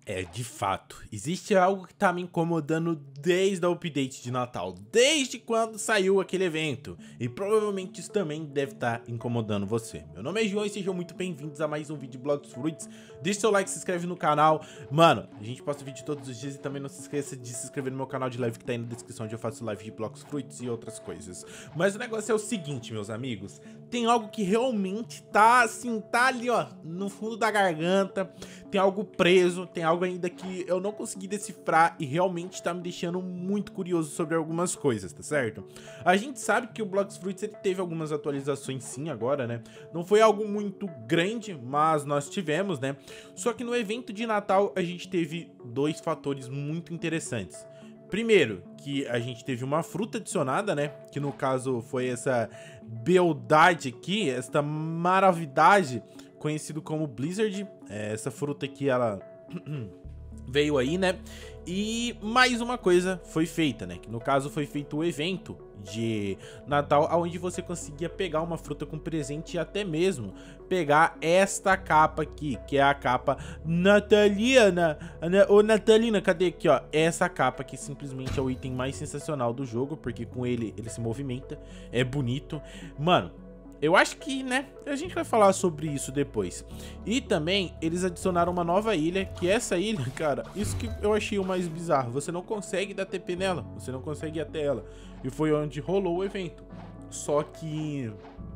É, de fato, existe algo que tá me incomodando desde a update de Natal, desde quando saiu aquele evento, e provavelmente isso também deve estar incomodando você. Meu nome é João e sejam muito bem-vindos a mais um vídeo de Blox Fruits. Deixa seu like, se inscreve no canal. Mano, a gente posta vídeo todos os dias e também não se esqueça de se inscrever no meu canal de live que tá aí na descrição, onde eu faço live de Blox Fruits e outras coisas. Mas o negócio é o seguinte, meus amigos, tem algo que realmente tá assim, tá ali ó, no fundo da garganta, tem algo preso, tem algo ainda que eu não consegui decifrar e realmente tá me deixando muito curioso sobre algumas coisas, tá certo? A gente sabe que o Blox Fruits ele teve algumas atualizações sim agora, né? Não foi algo muito grande, mas nós tivemos, né? Só que no evento de Natal a gente teve dois fatores muito interessantes. Primeiro, que a gente teve uma fruta adicionada, né? Que no caso foi essa beldade aqui, esta maravilhidade, conhecido como Blizzard. Essa fruta aqui, ela veio aí, né? E mais uma coisa foi feita, né? Que no caso foi feito o evento de Natal, onde você conseguia pegar uma fruta com presente e até mesmo pegar esta capa aqui, que é a capa natalina. Ô Natalina, cadê aqui, ó? Essa capa que simplesmente é o item mais sensacional do jogo, porque com ele se movimenta, é bonito. Mano, eu acho que, né, a gente vai falar sobre isso depois. E também, eles adicionaram uma nova ilha, que essa ilha, cara, isso que eu achei o mais bizarro. Você não consegue dar TP nela, você não consegue ir até ela. E foi onde rolou o evento. Só que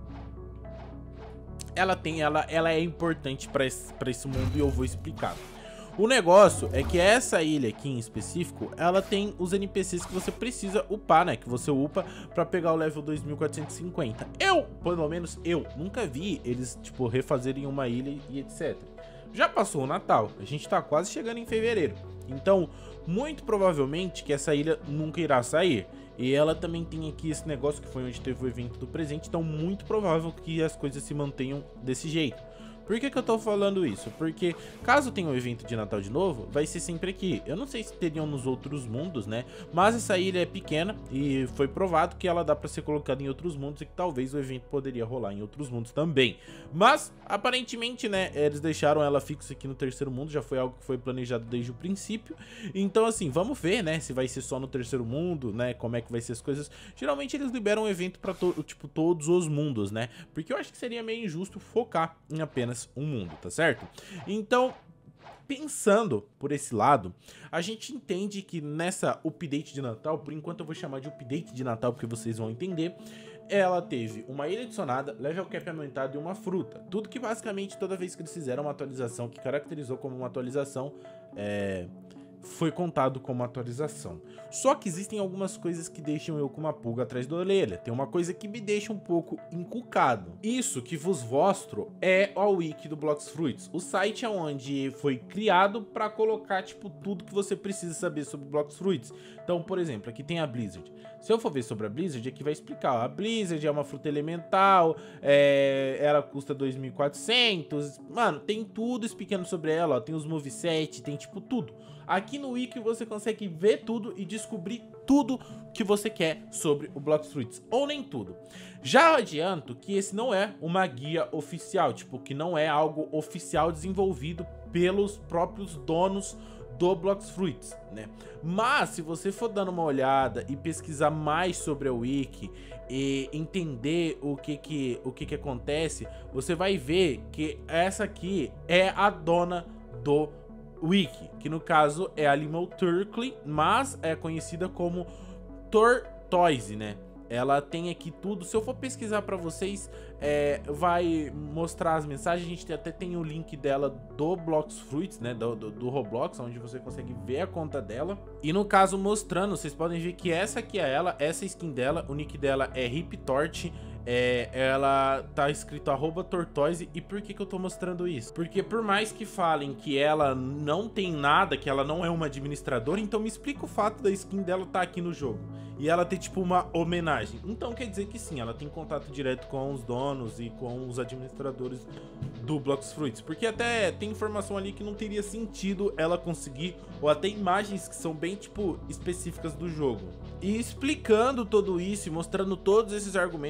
ela é importante pra esse mundo e eu vou explicar. O negócio é que essa ilha aqui em específico, ela tem os NPCs que você precisa upar, né? Que você upa pra pegar o level 2450. Pelo menos eu, nunca vi eles, tipo, refazerem uma ilha e etc. Já passou o Natal, a gente tá quase chegando em fevereiro. Então, muito provavelmente que essa ilha nunca irá sair. E ela também tem aqui esse negócio que foi onde teve o evento do presente, então muito provável que as coisas se mantenham desse jeito. Por que eu tô falando isso? Porque caso tenha um evento de Natal de novo, vai ser sempre aqui. Eu não sei se teriam nos outros mundos, né? Mas essa ilha é pequena e foi provado que ela dá pra ser colocada em outros mundos e que talvez o evento poderia rolar em outros mundos também. Mas, aparentemente, né, eles deixaram ela fixa aqui no terceiro mundo, já foi algo que foi planejado desde o princípio. Então, assim, vamos ver, né, se vai ser só no terceiro mundo, né, como é que vai ser as coisas. Geralmente eles liberam um evento pra todos os mundos, né? Porque eu acho que seria meio injusto focar em apenas um mundo, tá certo? Então, pensando por esse lado, a gente entende que nessa update de Natal, por enquanto eu vou chamar de update de Natal porque vocês vão entender, ela teve uma ilha adicionada, level cap aumentado e uma fruta. Tudo que basicamente toda vez que eles fizeram uma atualização que caracterizou como uma atualização, foi contado como atualização. Só que existem algumas coisas que deixam eu com uma pulga atrás da orelha. Tem uma coisa que me deixa um pouco encucado. Isso que vos mostro é a wiki do Blox Fruits. O site é onde foi criado para colocar, tipo, tudo que você precisa saber sobre Blox Fruits. Então, por exemplo, aqui tem a Blizzard. Se eu for ver sobre a Blizzard, aqui vai explicar. Ó, a Blizzard é uma fruta elemental, ela custa 2.400. Mano, tem tudo explicando sobre ela, ó. Tem os moveset, tem tipo tudo. Aqui no wiki você consegue ver tudo e descobrir tudo que você quer sobre o Blox Fruits, ou nem tudo. Já adianto que esse não é uma guia oficial, tipo, que não é algo oficial desenvolvido pelos próprios donos do Blox Fruits, né? Mas se você for dando uma olhada e pesquisar mais sobre a wiki e entender o que acontece, você vai ver que essa aqui é a dona do wiki, que no caso é a Animal Turkey, mas é conhecida como Tortoise, né? Ela tem aqui tudo. Se eu for pesquisar pra vocês, vai mostrar as mensagens. A gente até tem o link dela do Blox Fruits, né? Do Roblox, onde você consegue ver a conta dela. E no caso, mostrando, vocês podem ver que essa aqui é ela, essa skin dela. O nick dela é HipTort. Ela tá escrito @Tortoise. E por que eu tô mostrando isso? Porque por mais que falem que ela não tem nada, que ela não é uma administradora, então me explica o fato da skin dela tá aqui no jogo e ela ter tipo uma homenagem. Então quer dizer que sim, ela tem contato direto com os donos e com os administradores do Blox Fruits, porque até tem informação ali que não teria sentido ela conseguir, ou até imagens que são bem tipo específicas do jogo. E explicando tudo isso e mostrando todos esses argumentos, dá pra gente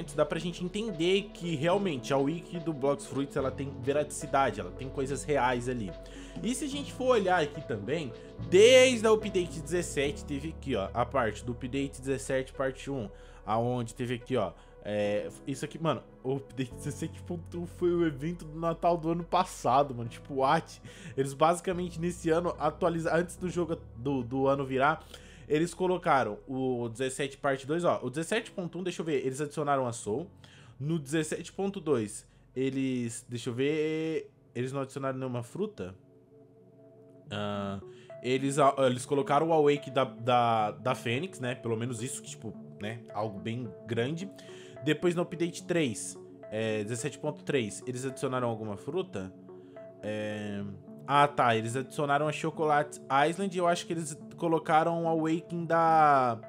gente entender que realmente a wiki do Blox Fruits ela tem veraticidade, ela tem coisas reais ali. E se a gente for olhar aqui também, desde a update 17 teve aqui, ó, a parte do update 17 parte 1, aonde teve aqui, ó, isso aqui, mano, o update 17.1 foi o evento do Natal do ano passado, mano, tipo, what? Eles basicamente nesse ano atualizaram, antes do jogo do ano virar, eles colocaram o 17 parte 2, ó, o 17.1, deixa eu ver, eles adicionaram a Soul, no 17.2, deixa eu ver, eles não adicionaram nenhuma fruta? Eles colocaram o Awake da Fênix, né, pelo menos isso, que tipo, né, algo bem grande. Depois no update 3, 17.3, eles adicionaram alguma fruta? Tá, eles adicionaram a Chocolate Island e eu acho que eles colocaram o Awakening da...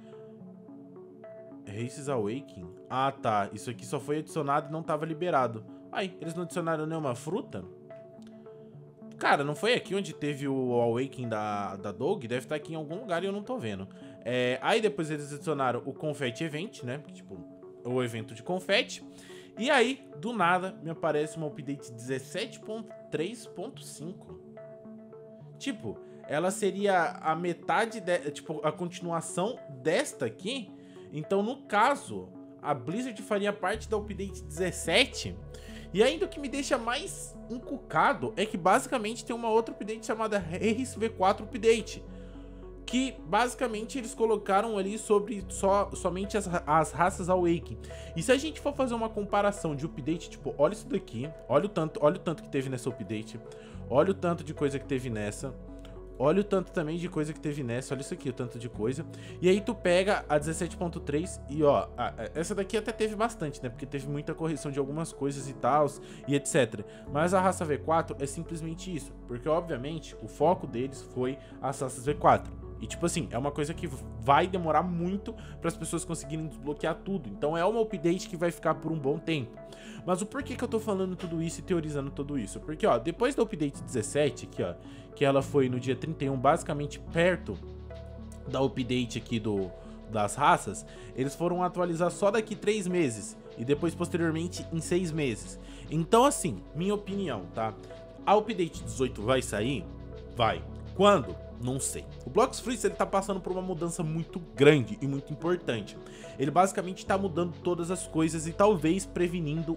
Races Awakening? Tá, isso aqui só foi adicionado e não tava liberado. Eles não adicionaram nenhuma fruta? Cara, não foi aqui onde teve o Awakening da Dog? Deve estar aqui em algum lugar e eu não tô vendo. Aí depois eles adicionaram o Confetti Event, né? Tipo, o evento de confete. E aí, do nada, me aparece uma update 17.3.5. Tipo, ela seria a metade, tipo, a continuação desta aqui. Então, no caso, a Blizzard faria parte da update 17. E ainda o que me deixa mais encucado é que basicamente tem uma outra update chamada Race V4 Update. Que basicamente eles colocaram ali sobre somente as raças Awakening. E se a gente for fazer uma comparação de update, tipo, olha isso daqui, olha o tanto que teve nessa update, olha o tanto de coisa que teve nessa, olha o tanto também de coisa que teve nessa, olha isso aqui, o tanto de coisa. E aí tu pega a 17.3 e ó, essa daqui até teve bastante, né, porque teve muita correção de algumas coisas e tal, e etc. Mas a raça V4 é simplesmente isso, porque obviamente o foco deles foi as raças V4. E tipo assim, é uma coisa que vai demorar muito para as pessoas conseguirem desbloquear tudo. Então é uma update que vai ficar por um bom tempo. Mas o porquê que eu tô falando tudo isso e teorizando tudo isso? Porque ó, depois da update 17, aqui ó, que ela foi no dia 31, basicamente perto da update aqui das raças, eles foram atualizar só daqui 3 meses. E depois posteriormente em 6 meses. Então assim, minha opinião, tá? A update 18 vai sair? Vai. Quando? Não sei. O Blox Fruits ele tá passando por uma mudança muito grande e muito importante. Ele basicamente tá mudando todas as coisas e talvez prevenindo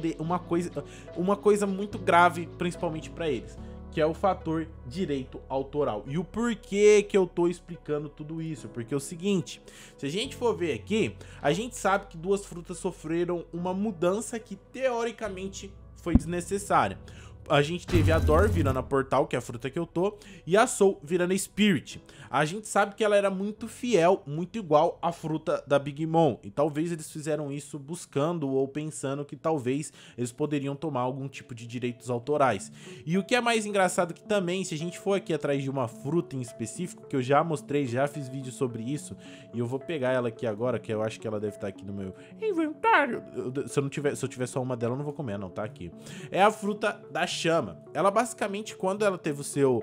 uma coisa muito grave, principalmente para eles, que é o fator direito autoral. E o porquê que eu tô explicando tudo isso? Porque é o seguinte, se a gente for ver aqui, a gente sabe que duas frutas sofreram uma mudança que teoricamente foi desnecessária. A gente teve a Dor virando a Portal, que é a fruta que eu tô, e a Soul virando a Spirit. A gente sabe que ela era muito fiel, muito igual à fruta da Big Mom. E talvez eles fizeram isso buscando ou pensando que talvez eles poderiam tomar algum tipo de direitos autorais. E o que é mais engraçado que também, se a gente for aqui atrás de uma fruta em específico, que eu já mostrei, já fiz vídeo sobre isso, e eu vou pegar ela aqui agora, que eu acho que ela deve estar aqui no meu inventário. Se eu tiver só uma dela, eu não vou comer não, tá aqui. É a fruta da chama. Ela basicamente, quando ela teve o seu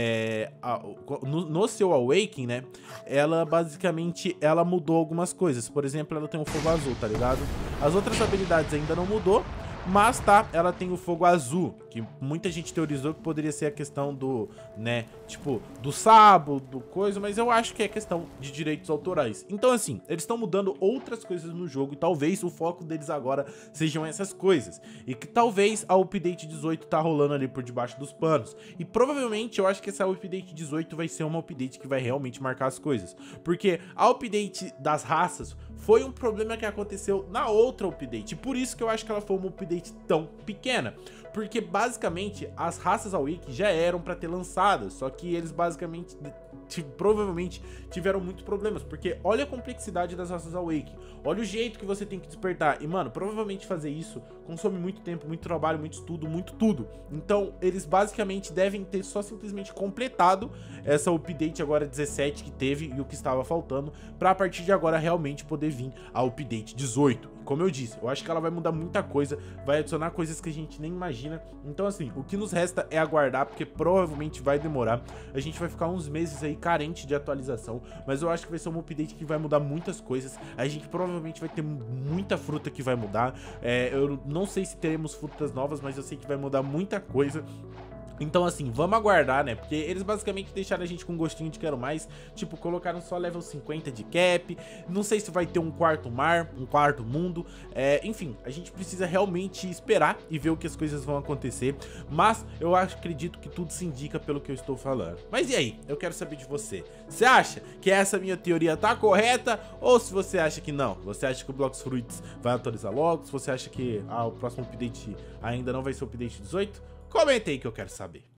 no seu Awakening, né, ela basicamente mudou algumas coisas. Por exemplo, ela tem o fogo azul, tá ligado? As outras habilidades ainda não mudou, mas tá, ela tem o fogo azul, que muita gente teorizou que poderia ser a questão do, né, tipo, do sabo, do coisa, mas eu acho que é questão de direitos autorais. Então assim, eles estão mudando outras coisas no jogo e talvez o foco deles agora sejam essas coisas. E que talvez a update 18 tá rolando ali por debaixo dos panos. E provavelmente eu acho que essa update 18 vai ser uma update que vai realmente marcar as coisas. Porque a update das raças foi um problema que aconteceu na outra update. E por isso que eu acho que ela foi uma update tão pequena. Porque basicamente as raças Awake já eram pra ter lançadas, só que eles basicamente provavelmente tiveram muitos problemas, porque olha a complexidade das raças Awake, olha o jeito que você tem que despertar, e mano, provavelmente fazer isso consome muito tempo, muito trabalho, muito estudo, muito tudo. Então eles basicamente devem ter só simplesmente completado essa update agora 17 que teve e o que estava faltando, pra a partir de agora realmente poder vir a update 18. como eu disse, eu acho que ela vai mudar muita coisa, vai adicionar coisas que a gente nem imagina. Então assim, o que nos resta é aguardar, porque provavelmente vai demorar. A gente vai ficar uns meses aí carente de atualização, mas eu acho que vai ser um update que vai mudar muitas coisas. A gente provavelmente vai ter muita fruta que vai mudar. Eu não sei se teremos frutas novas, mas eu sei que vai mudar muita coisa. Então assim, vamos aguardar, né, porque eles basicamente deixaram a gente com gostinho de quero mais. Tipo, colocaram só level 50 de cap. Não sei se vai ter um quarto mar, um quarto mundo. Enfim, a gente precisa realmente esperar e ver o que as coisas vão acontecer. Mas eu acredito que tudo se indica pelo que eu estou falando. Mas e aí? Eu quero saber de você. Você acha que essa minha teoria tá correta? Ou se você acha que não? Você acha que o Blox Fruits vai atualizar logo? Se você acha que o próximo update ainda não vai ser o update 18? Comenta aí que eu quero saber.